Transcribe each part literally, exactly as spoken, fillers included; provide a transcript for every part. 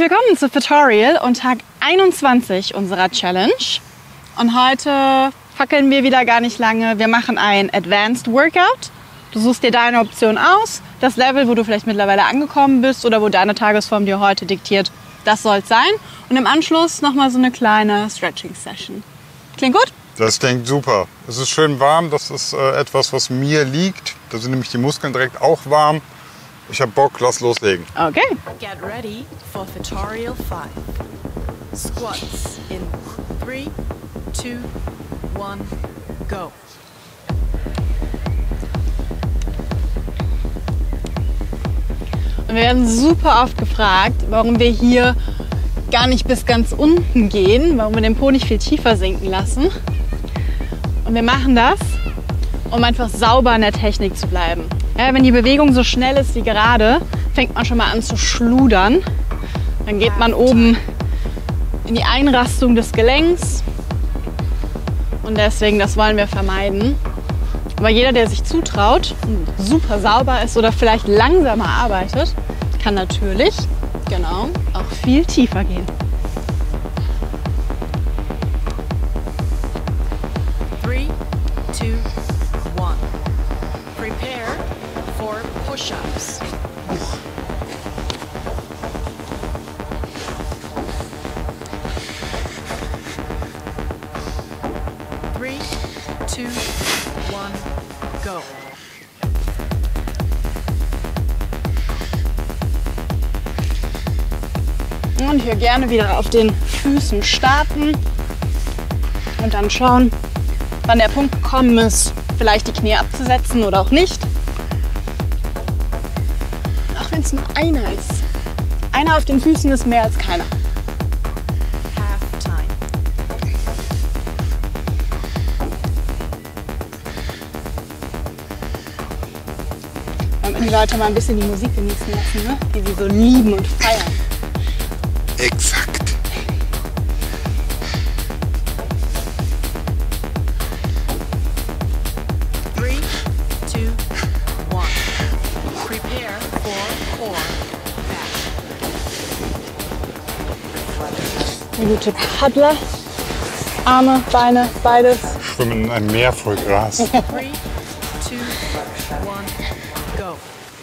willkommen zu Fittorial und Tag einundzwanzig unserer Challenge. Und heute fackeln wir wieder gar nicht lange. Wir machen ein Advanced Workout. Du suchst dir deine Option aus, das Level, wo du vielleicht mittlerweile angekommen bist oder wo deine Tagesform dir heute diktiert, das soll es sein. Und im Anschluss nochmal so eine kleine Stretching-Session. Klingt gut? Das klingt super. Es ist schön warm, das ist äh, etwas, was mir liegt. Da sind nämlich die Muskeln direkt auch warm. Ich hab Bock, lass loslegen. Okay. Get ready for Fittorial five. Squats in three, two, one, go. Und wir werden super oft gefragt, warum wir hier gar nicht bis ganz unten gehen, warum wir den Po nicht viel tiefer sinken lassen. Und wir machen das, um einfach sauber in der Technik zu bleiben. Ja, wenn die Bewegung so schnell ist wie gerade, fängt man schon mal an zu schludern. Dann geht man oben in die Einrastung des Gelenks. Und deswegen, das wollen wir vermeiden. Aber jeder, der sich zutraut und super sauber ist oder vielleicht langsamer arbeitet, kann natürlich, genau, auch viel tiefer gehen. Three, two, one. Prepare for push-ups. Three, two, one, go. Und hier gerne wieder auf den Füßen starten und dann schauen, wann der Punkt gekommen ist, vielleicht die Knie abzusetzen oder auch nicht. Auch wenn es nur einer ist. Einer auf den Füßen ist mehr als keiner. Half time. Wollen wir die Leute mal ein bisschen die Musik genießen lassen, ne? Die sie so lieben und feiern. Exakt. Three, two, one. Prepare for core back. Eine gute Paddler. Arme, Beine, beides. Schwimmen in einem Meer voll Gras. Three, two, one, go.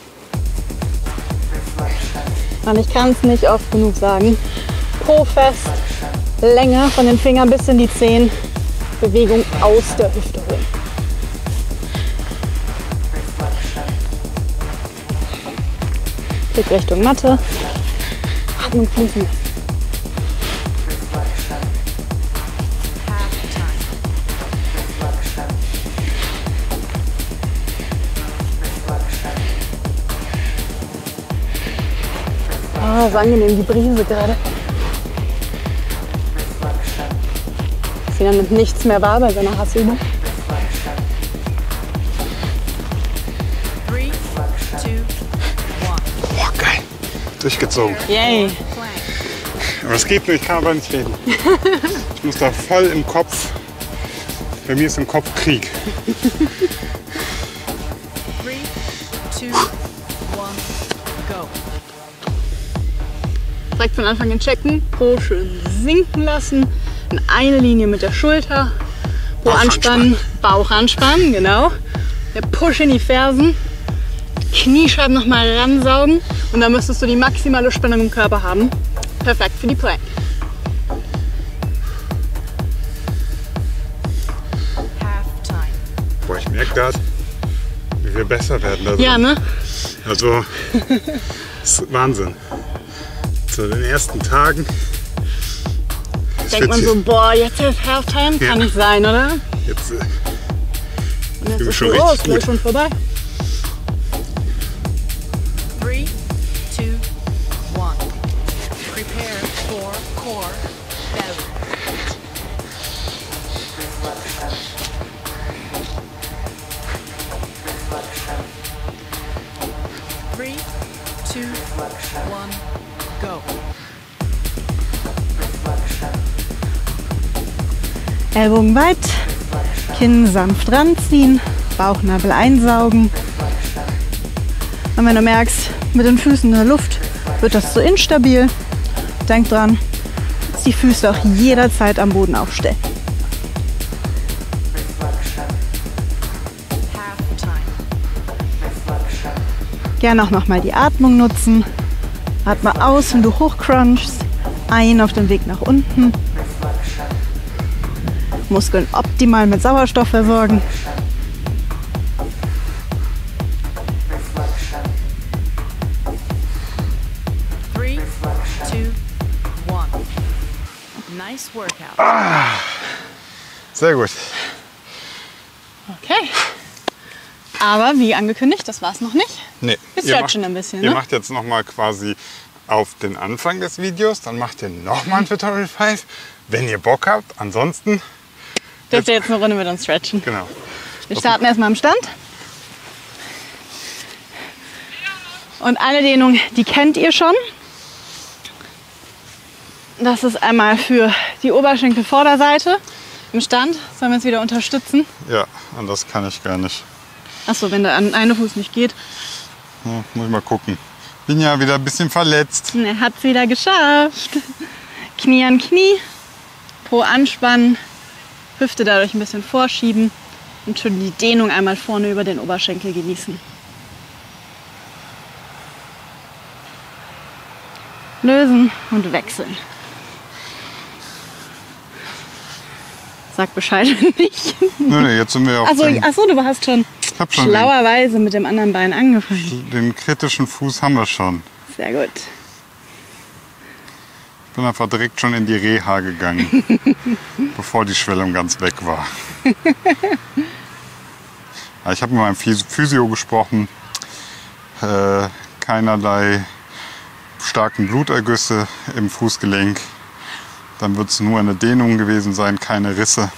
Und ich kann es nicht oft genug sagen. Po fest, Länge von den Fingern bis in die Zehen. Bewegung aus der Hüfte holen. Blick Richtung Matte. Atmung fließen lassen. Half time. Ah, ist angenehm, die Brise gerade. Sie nimmt nichts mehr wahr bei so einer Hassübung. Three, two, one. Boah, geil. Durchgezogen. Yay! Plank. Aber es geht nicht, ich kann aber nicht reden. Ich muss da voll im Kopf. Bei mir ist im Kopf Krieg. Three, two, one, go. Direkt von Anfang an checken, Po schön sinken lassen, in eine Linie mit der Schulter, Po Bauch anspannen, Bauch anspannen, genau. Der Push in die Fersen, Kniescheiben nochmal ransaugen und dann müsstest du die maximale Spannung im Körper haben. Perfekt für die Plank. Half time. Boah, ich merke gerade, wie wir besser werden da drin. Ja, ne? Also, das ist Wahnsinn. Zu den ersten Tagen. Denkt man so, boah, jetzt ist Halftime, kann Ja. nicht sein, oder? Jetzt, äh, Und jetzt bin ist schon so, richtig oh, ist gleich gut. schon vorbei. Three, two, one. Prepare for core belly. Three, two, one, go. Ellbogen weit, Kinn sanft ranziehen, Bauchnabel einsaugen. Und wenn du merkst, mit den Füßen in der Luft wird das zu instabil, denk dran, dass die Füße auch jederzeit am Boden aufstellen. Half time. Gerne auch nochmal die Atmung nutzen. Atme aus, wenn du hochcrunchst. Ein auf den Weg nach unten. Muskeln optimal mit Sauerstoff versorgen. Three, two, one. Nice workout. Sehr gut. Okay. Aber wie angekündigt, das war's noch nicht. Nee, Wir ihr stretchen macht, ein bisschen, Ihr ne? macht jetzt noch mal quasi auf den Anfang des Videos, dann macht ihr noch mal ein Tutorial fünf, wenn ihr Bock habt. Ansonsten, Dürft ihr jetzt eine Runde mit uns stretchen. genau. Wir starten erstmal am Stand. Und eine Dehnung, die kennt ihr schon. Das ist einmal für die Oberschenkelvorderseite im Stand. Sollen wir uns wieder unterstützen? Ja, anders kann ich gar nicht. Achso, wenn der an- eine Fuß nicht geht. Ja, muss ich mal gucken. Bin ja wieder ein bisschen verletzt. Er hat es wieder geschafft. Knie an Knie, Po anspannen, Hüfte dadurch ein bisschen vorschieben und schon die Dehnung einmal vorne über den Oberschenkel genießen. Lösen und wechseln. Sag Bescheid, wenn nicht. Nee, nee, jetzt sind wir auf Achso, dem, achso, du hast schon ich hab schon den, schlauerweise mit dem anderen Bein angefangen. den kritischen Fuß haben wir schon. Sehr gut. Ich bin einfach direkt schon in die Reha gegangen, bevor die Schwellung ganz weg war. Ja, ich habe mit meinem Phys- Physio gesprochen. Äh, keinerlei starken Blutergüsse im Fußgelenk. Dann wird es nur eine Dehnung gewesen sein, keine Risse.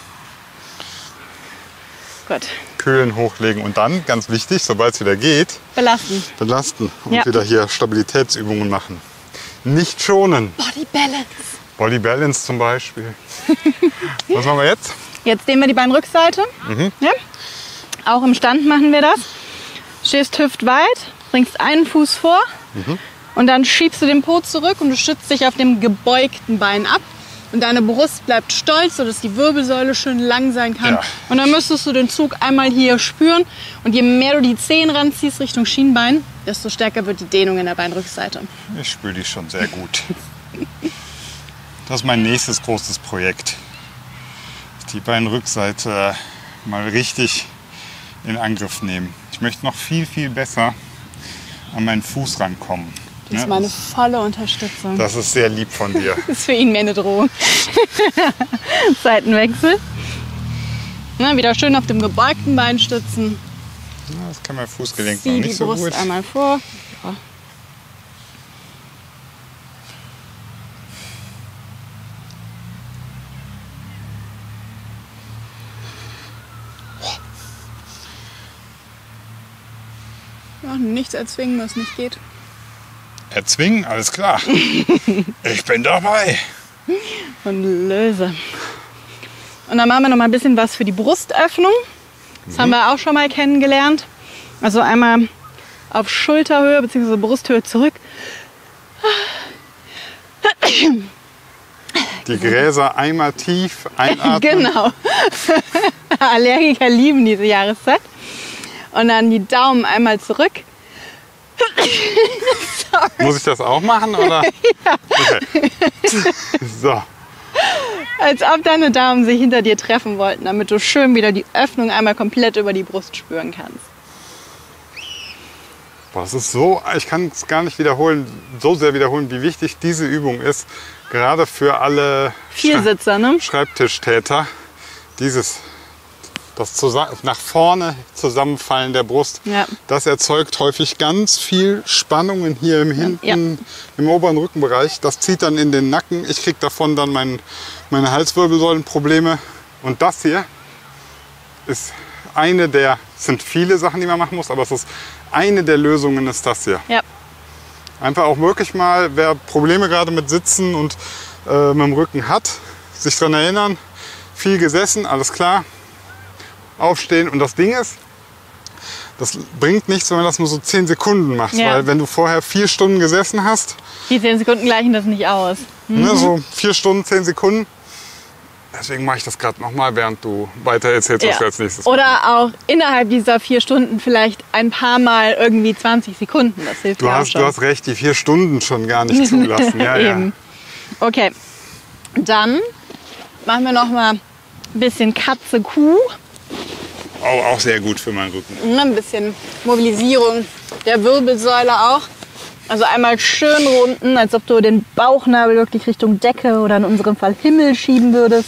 Gut. Kühlen, hochlegen und dann, ganz wichtig, sobald es wieder geht, Belasten. belasten und Ja. wieder hier Stabilitätsübungen machen. Nicht schonen. Body Balance. Body Balance zum Beispiel. Was machen wir jetzt? Jetzt nehmen wir die Beinrückseite. Ja. Auch im Stand machen wir das. Stehst hüftweit, bringst einen Fuß vor und dann schiebst du den Po zurück und du stützt dich auf dem gebeugten Bein ab. Und deine Brust bleibt stolz, sodass die Wirbelsäule schön lang sein kann. Ja. Und dann müsstest du den Zug einmal hier spüren. Und je mehr du die Zehen ranziehst Richtung Schienbein, desto stärker wird die Dehnung in der Beinrückseite. Ich spüre die schon sehr gut. Das ist mein nächstes großes Projekt. Die Beinrückseite mal richtig in Angriff nehmen. Ich möchte noch viel, viel besser an meinen Fuß rankommen. Das ist Ne? meine volle Unterstützung. Das ist sehr lieb von dir. Das ist für ihn mehr eine Drohung. Seitenwechsel. Na, wieder schön auf dem gebeugten Bein stützen. Ja, das kann mein Fußgelenk noch Zieh nicht die so Brust gut. einmal vor. Ja. Ja, nichts erzwingen, was nicht geht. Erzwingen, alles klar. Ich bin dabei. Und löse. Und dann machen wir noch mal ein bisschen was für die Brustöffnung. Das haben wir auch schon mal kennengelernt. Also einmal auf Schulterhöhe bzw. Brusthöhe zurück. Die Gräser einmal tief einatmen. Genau. Allergiker lieben diese Jahreszeit. Und dann die Daumen einmal zurück. Muss ich das auch machen, oder? Ja. Okay. So. Als ob deine Daumen sich hinter dir treffen wollten, damit du schön wieder die Öffnung einmal komplett über die Brust spüren kannst. Boah, das ist so, ich kann es gar nicht wiederholen, so sehr wiederholen, wie wichtig diese Übung ist. Gerade für alle Viersitzer, ne? Schreibtischtäter. Dieses, das zusa- nach vorne Zusammenfallen der Brust, Ja. das erzeugt häufig ganz viel Spannungen hier im hinten, Ja. im oberen Rückenbereich. Das zieht dann in den Nacken. Ich kriege davon dann mein, meine Halswirbelsäulenprobleme. Und das hier ist eine der, es sind viele Sachen, die man machen muss, aber es ist eine der Lösungen, ist das hier. Ja. Einfach auch wirklich mal, wer Probleme gerade mit Sitzen und äh, mit dem Rücken hat, sich daran erinnern, viel gesessen, alles klar, aufstehen. Und das Ding ist, das bringt nichts, wenn du das nur so zehn Sekunden machst. Ja. Weil wenn du vorher vier Stunden gesessen hast, Die zehn Sekunden gleichen das nicht aus. Mhm. ne, so vier Stunden, zehn Sekunden. Deswegen mache ich das gerade nochmal, während du weiter erzählst, was Ja. wir als nächstes machen. Oder auch innerhalb dieser vier Stunden vielleicht ein paar Mal irgendwie zwanzig Sekunden. Das hilft Du ja auch hast, schon. du hast recht, die vier Stunden schon gar nicht zulassen. Ja, ja. Eben. Okay, dann machen wir noch mal ein bisschen Katze-Kuh. Oh, auch sehr gut für meinen Rücken. Ne, ein bisschen Mobilisierung der Wirbelsäule auch. Also einmal schön runden, als ob du den Bauchnabel wirklich Richtung Decke oder in unserem Fall Himmel schieben würdest.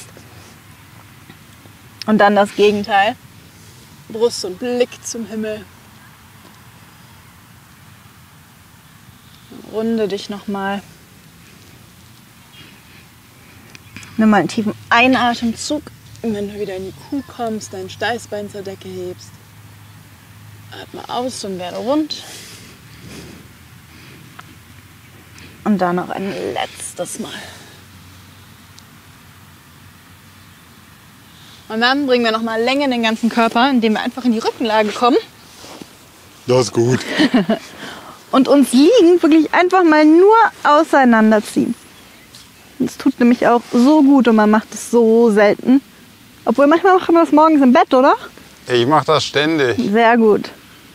Und dann das Gegenteil. Brust und Blick zum Himmel. Runde dich nochmal. Nimm mal einen tiefen Einatemzug. Und wenn du wieder in die Kuh kommst, dein Steißbein zur Decke hebst. Atme aus und werde rund. Und dann noch ein letztes Mal. Und dann bringen wir noch mal Länge in den ganzen Körper, indem wir einfach in die Rückenlage kommen Das ist gut. und uns liegend wirklich einfach mal nur auseinanderziehen. Das tut nämlich auch so gut und man macht es so selten. Obwohl manchmal machen wir das morgens im Bett, oder? Ich mache das ständig. Sehr gut.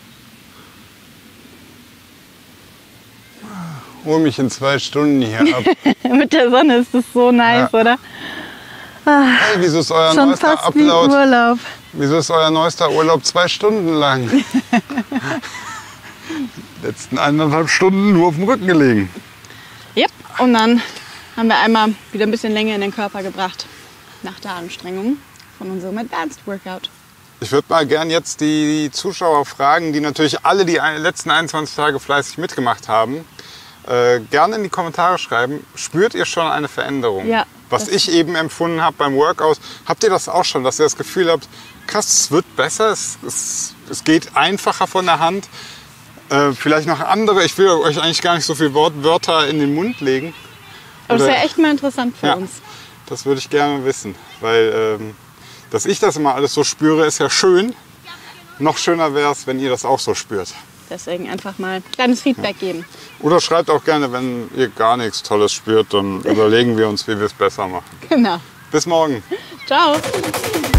Hol mich in zwei Stunden hier ab. Mit der Sonne ist das so nice, Ja. oder? Hey, wieso ist euer Schon neuester fast wie Upload? Urlaub. Wieso ist euer neuester Urlaub zwei Stunden lang? Letzten eineinhalb Stunden nur auf dem Rücken gelegen. Yep. Und dann haben wir einmal wieder ein bisschen Länge in den Körper gebracht. Nach der Anstrengung von unserem Advanced Workout. Ich würde mal gern jetzt die Zuschauer fragen, die natürlich alle die ein- letzten einundzwanzig Tage fleißig mitgemacht haben, äh, gerne in die Kommentare schreiben, spürt ihr schon eine Veränderung? Ja, Was das- ich eben empfunden habe beim Workout, habt ihr das auch schon, dass ihr das Gefühl habt, krass, es wird besser, es, es, es geht einfacher von der Hand? Äh, vielleicht noch andere, ich will euch eigentlich gar nicht so viele Wort, Wörter in den Mund legen. Aber das Oder- wäre echt mal interessant für Ja. uns. Das würde ich gerne wissen, weil ähm, dass ich das immer alles so spüre, ist ja schön. Noch schöner wäre es, wenn ihr das auch so spürt. Deswegen einfach mal ein kleines Feedback geben. Oder schreibt auch gerne, wenn ihr gar nichts Tolles spürt, dann überlegen wir uns, wie wir es besser machen. Genau. Bis morgen. Ciao.